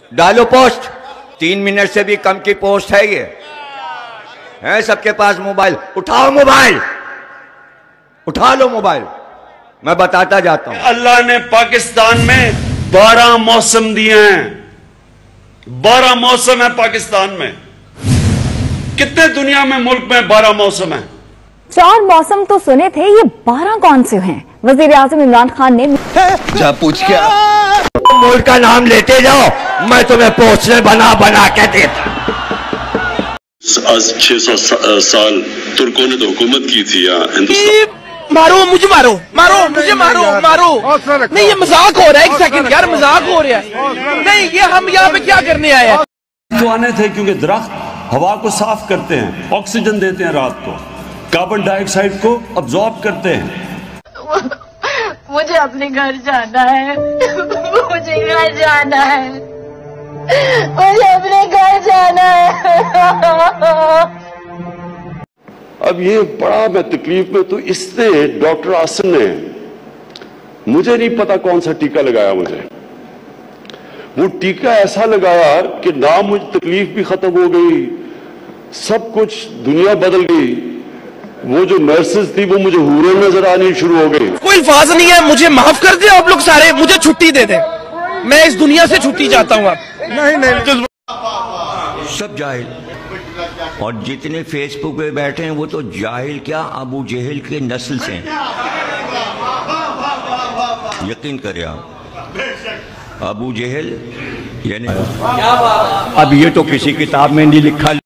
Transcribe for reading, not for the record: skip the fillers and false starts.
डालो post. 3 minute से भी कम की पोस्ट है ये। है सबके पास मोबाइल, उठाओ मोबाइल, उठा लो मोबाइल, मैं बताता जाता हूं। अल्लाह ने पाकिस्तान में 12 मौसम दिए हैं। 12 मौसम है पाकिस्तान में। कितने दुनिया में मुल्क में 12 मौसम है? 4 मौसम तो सुने थे, ये 12 कौन से हैं? वजीर आजम इमरान खान ने जा पूछ क्या मुल्क का नाम लेते जाओ, मैं तुम्हें पोस्टर बना बना के देता। आज 600 साल तुर्कों ने तो हुकूमत की थी यहाँ हिंदुस्तान। मारो मुझे, मारो मारो मुझे, मारो मारो। नहीं ये मजाक हो रहा है, एक सेकंड यार, मजाक हो रहा है। नहीं ये हम यहाँ पे क्या करने आए हैं? तो आने थे क्योंकि दरख्त हवा को साफ करते हैं, ऑक्सीजन देते हैं, रात को कार्बन डाइऑक्साइड को अब्जॉर्ब करते हैं। मुझे अपने घर जाना है, मुझे घर जाना है, मुझे अपने घर जाना है। अब ये बड़ा मैं तकलीफ में, तो इसने डॉक्टर आसिम ने, मुझे नहीं पता कौन सा टीका लगाया मुझे, वो टीका ऐसा लगाया कि ना मुझे तकलीफ भी खत्म हो गई, सब कुछ दुनिया बदल गई। वो जो नर्सेज थी वो मुझे हूरें नजर आनी शुरू हो गई। कोई अल्फाज नहीं है, मुझे माफ कर दे आप लोग सारे, मुझे छुट्टी दे दे, मैं इस दुनिया से छुट्टी चाहता हूँ। नहीं सब जाहिल, और जितने फेसबुक पे बैठे हैं वो तो जाहिल क्या, अबू जहल के नस्ल से हैं। यकीन करें आप, अबू जहल यानी अब ये तो किसी किताब में नहीं लिखा।